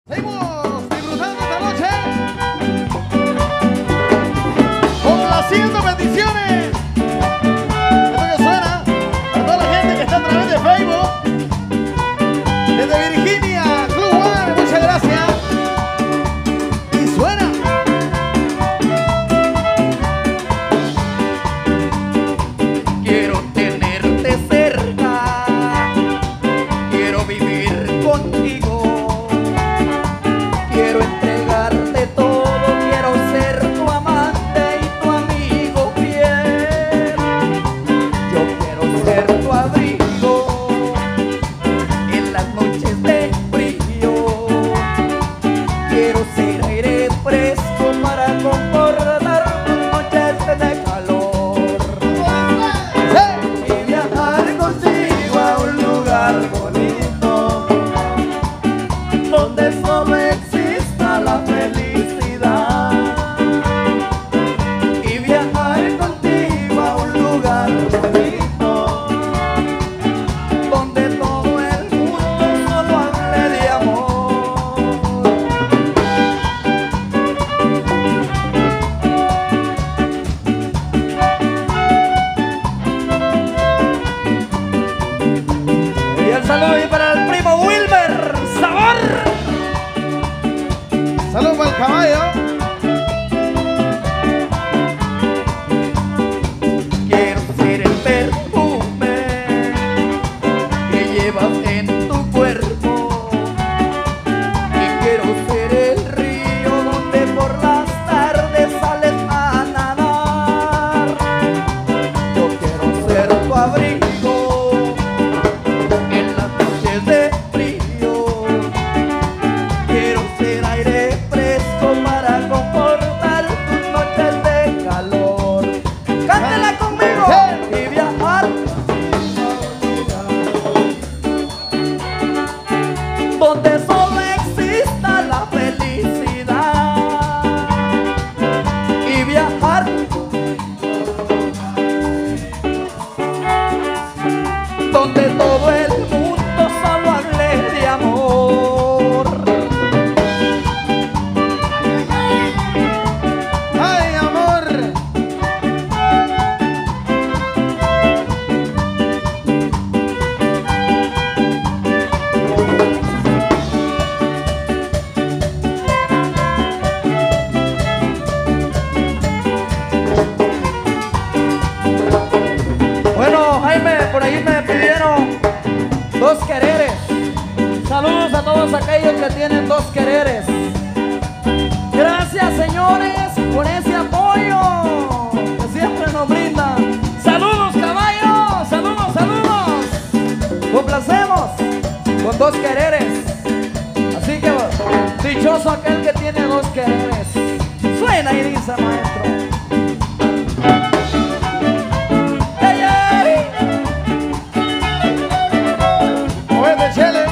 Seguimos disfrutando esta noche, complaciendo bendiciones. Esto que suena a toda la gente que está a través de Facebook, desde Virginia, Club One, muchas gracias. Y suena. Quiero tenerte cerca, quiero vivir contigo. Quiero entregarte todo, quiero ser tu amante y tu amigo fiel. Yo quiero ser tu abrigo en las noches de frío. Quiero ser aire fresco para confortar tus noches de calor. Y viajar contigo a un lugar bonito donde solo exista la felicidad. Y viajar contigo a un lugar bonito donde todo el mundo solo hable de amor. Y el saludo y para el primo Wilmer Sabor. Saludos para el caballo. Quiero ser el perfume que llevas en tu cuerpo. Y quiero ser el río donde por las tardes sales a nadar. Yo quiero ser tu abrigo en las noches de frío. Quiero ser aire fresco para confortar tus noches de calor. Cántela conmigo. Y viajar donde solo exista la felicidad. Y viajar donde todo el mundo solo hable de amor. Ay, amor. Bueno, Jaime, por ahí me pidieron dos quereres. Saludos a todos aquellos que tienen dos quereres. Gracias, señores, por ese apoyo que siempre nos brindan. Saludos, caballos, saludos, saludos. Complacemos con dos quereres. Así que dichoso aquel que tiene dos quereres. Suena y dice, maestro. ¡Ey, ey! Muévete, Chele.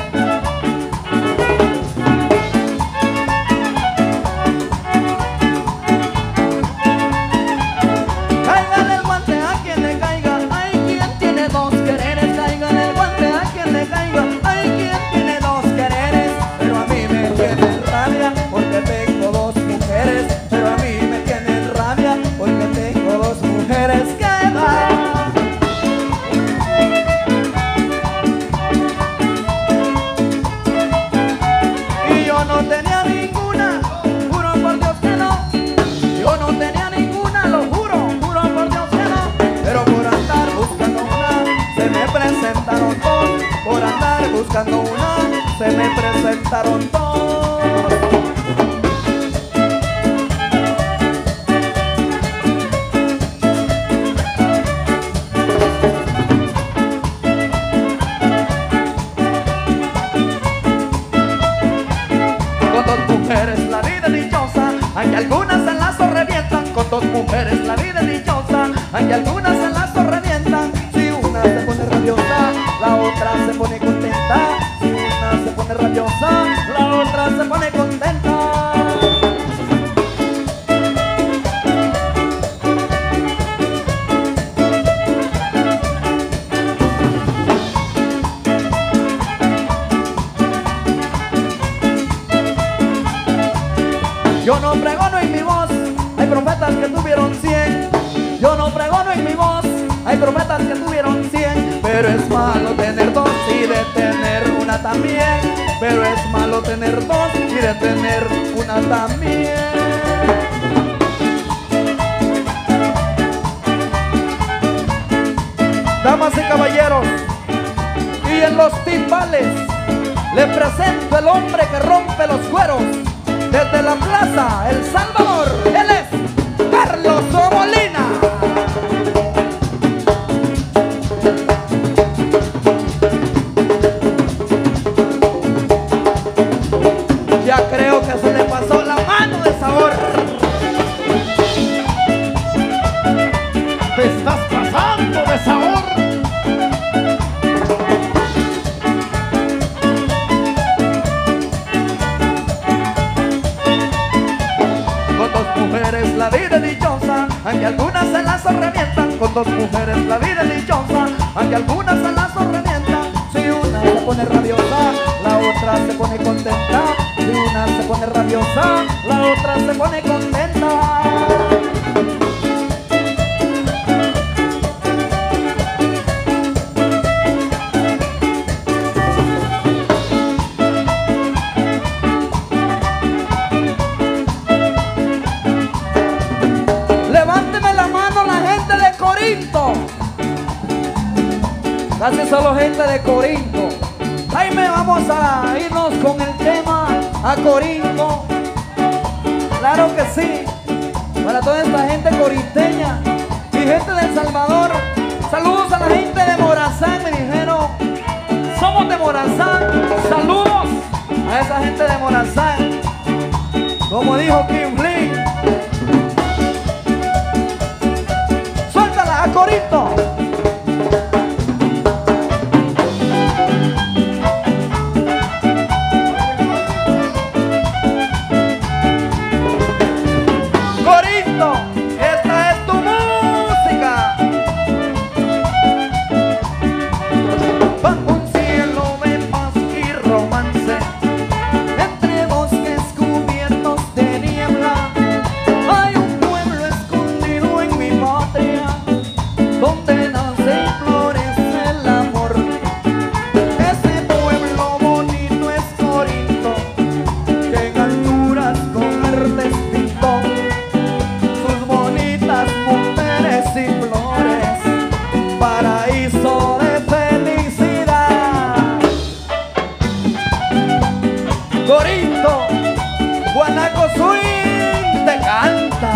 Cáigale el guante a quien le caiga, hay quien tiene dos quereres. Cáigale el guante a quien le caiga, hay quien tiene dos quereres. Pero a mí me tienen rabia porque tengo dos mujeres. Pero a mí me tienen rabia porque tengo dos mujeres que van. Y yo no tenía ninguna, juro por Dios que no. Yo no tenía ninguna, lo juro, juro por Dios que no. Pero por andar buscando una, se me presentaron dos. Por andar buscando una, se me presentaron dos. Con dos mujeres la vida es dichosa, aunque algunas en lazo revientan. Con dos mujeres la vida es dichosa, aunque algunas en lazo revientan. Si una se pone rabiosa, la otra se pone contenta. Si una se pone rabiosa, la otra se pone contenta. Yo no pregono en mi voz, hay profetas que tuvieron 100. Yo no pregono en mi voz, hay profetas que tuvieron 100. Pero es malo tener dos y de tener una también. Pero es malo tener dos y de tener una también. Damas y caballeros, y en los timbales le presento el hombre que rompe los cueros desde la plaza El Salvador. Él es Carlos Molina. Ya creo que se le pasó la mano de sabor. Te estás pasando de sabor. Con dos mujeres la vida es dichosa, aunque algunas se las revientan. Con dos mujeres la vida es dichosa, aunque algunas se las revientan. Si una se pone rabiosa, la otra se pone contenta. Si una se pone rabiosa, la otra se pone contenta. Levánteme la mano la gente de Corinto. Casi solo gente de Corinto. Jaime, vamos a irnos con el tema a Corinto. Claro que sí. Para toda esta gente corinteña y gente de El Salvador. Saludos a la gente de Morazán. Me dijeron, somos de Morazán. Saludos a esa gente de Morazán. Como dijo Kim Lee. Suéltala a Corinto. Corinto, esta es tu música. Bajo un cielo de paz y romance, entre bosques cubiertos de niebla, hay un pueblo escondido en mi patria, donde nace y florece el amor. Ese pueblo bonito es Corinto, que en alturas con artes pintó sus bonitas mujeres y flores, paraíso de felicidad. Corinto, Guanaco Swing te canta.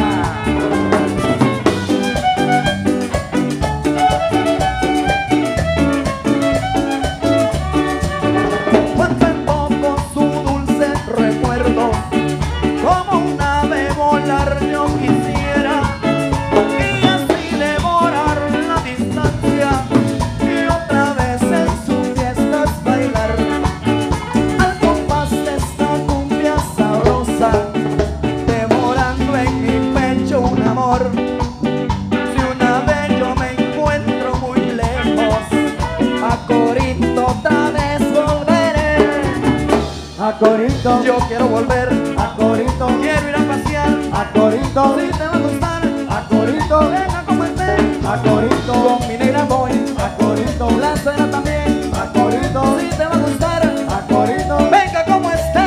Cuando en poco su dulce recuerdo, como un ave volar yo quisiera, y así devorar la distancia, y otra vez en sus fiestas bailar, al compás de esta cumbia sabrosa, devorando en mi pecho un amor. Si una vez yo me encuentro muy lejos, a Corinto otra vez volveré. A Corinto yo quiero volver. A Corinto quiero ir a pasear. A Corinto si te va a gustar. A Corinto venga como esté. A Corinto con mi negra voy. A Corinto la suena también. A Corinto si te va a gustar. A Corinto venga como esté.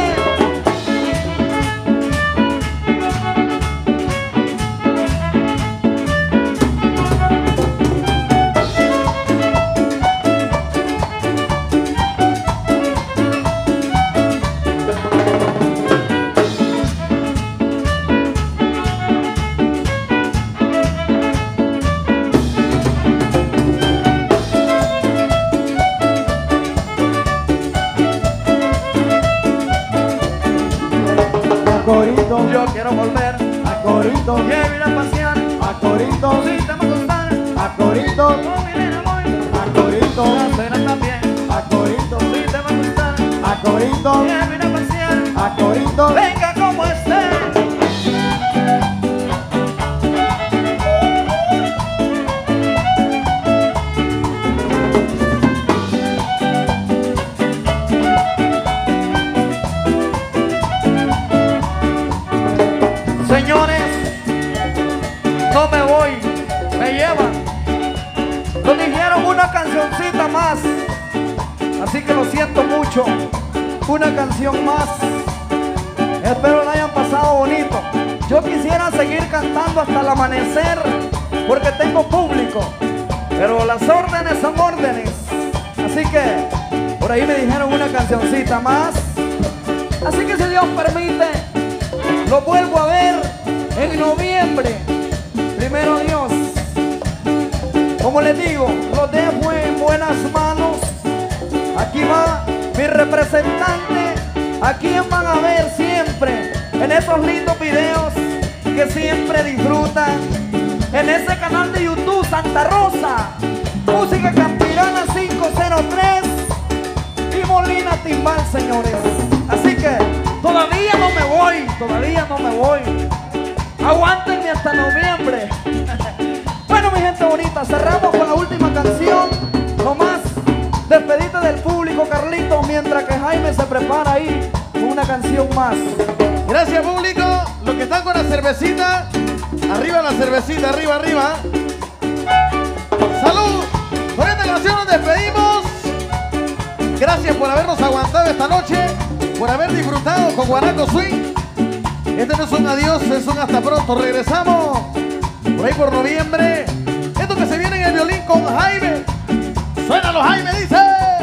Corinto, yo quiero volver. A Corinto, quiero ir a pasear. A Corinto, si te va a gustar. A Corinto, con mi nena voy. A Corinto, la cena también. A Corinto, si te va a gustar. A Corinto, quiero ir a pasear. A Corinto, venga como esté. siento mucho. Una canción más. Espero la hayan pasado bonito. Yo quisiera seguir cantando hasta el amanecer porque tengo público, pero las órdenes son órdenes. Así que por ahí me dijeron una cancioncita más. Así que si Dios permite, lo vuelvo a ver en noviembre. Primero Dios. Como les digo, lo dejo en buenas manos. Aquí va mi representante, a quien van a ver siempre en esos lindos videos que siempre disfrutan. En ese canal de YouTube Santa Rosa, Música Campirana 503 y Molina Timbal, señores. Así que todavía no me voy. Aguántenme hasta noviembre. Bueno, mi gente bonita, cerramos con la última canción. Nomás despedite del público, Carlitos, mientras que Jaime se prepara ahí con una canción más. Gracias, público. Los que están con la cervecita, arriba la cervecita, arriba. Salud. Con esta canción nos despedimos. Gracias por habernos aguantado esta noche, por haber disfrutado con Guanaco Swing. Este no es un adiós, es un hasta pronto. Regresamos por ahí por noviembre. Esto que se viene en el violín con Jaime. Suénalo, Jaime, dice.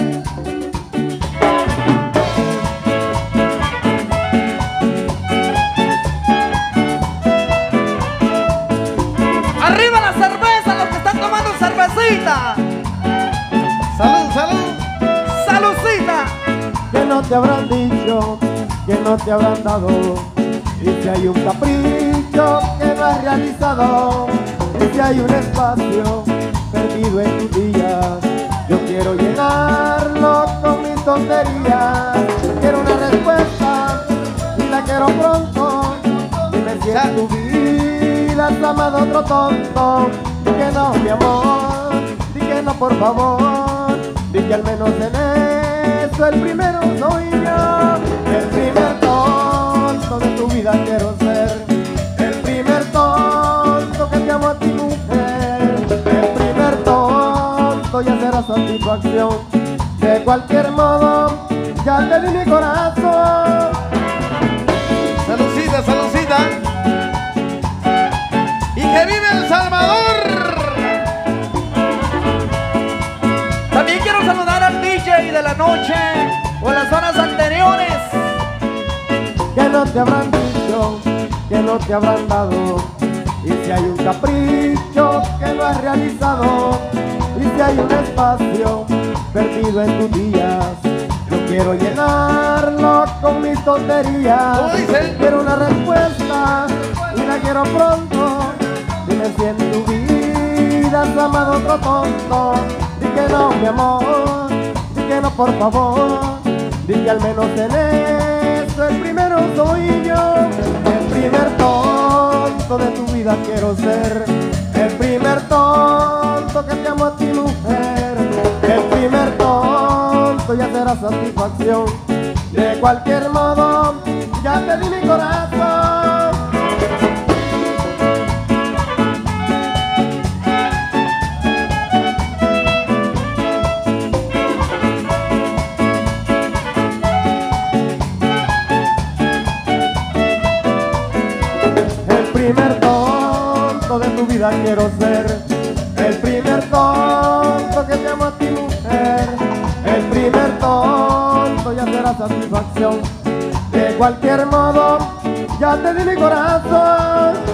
Arriba la cerveza, los que están tomando cervecita. Salud. Saludcita. Que no te habrán dicho, que no te habrán dado, y si hay un capricho que no has realizado, y si hay un espacio perdido en tus días, yo quiero llenarlo con mis tonterías. Quiero una respuesta y la quiero pronto. Dime si en tu vida has amado a otro tonto. Di que no, mi amor, di que no, por favor. Di que al menos en eso el primero soy yo. El primer tonto de tu vida quiero ser. El primer tonto que te amo a ti, mujer. El primer tonto ya será satisfacción. De cualquier modo, ya te di mi corazón. Saludcita. Y que vive El Salvador. También quiero saludar al DJ de la noche o en las horas anteriores. Que no te habrán dicho, que no te habrán dado, y si hay un capricho que no has realizado, y si hay un espacio perdido en tus días, yo quiero llenarlo con mis tonterías. ¿Cómo dice? Quiero una respuesta y la quiero pronto. Dime si en tu vida has amado a otro tonto. Di que no, mi amor, di que no, por favor. Di que al menos en eso el primero soy yo. El primer tonto de tu vida quiero ser. El primer tonto que te amo a ti, mujer. El primer tonto ya será satisfacción. De cualquier modo, ya te di mi corazón. El primer tonto de tu vida quiero ser. El primer tonto que te amo a ti, mujer. El primer tonto ya será satisfacción. De cualquier modo, ya te di mi corazón.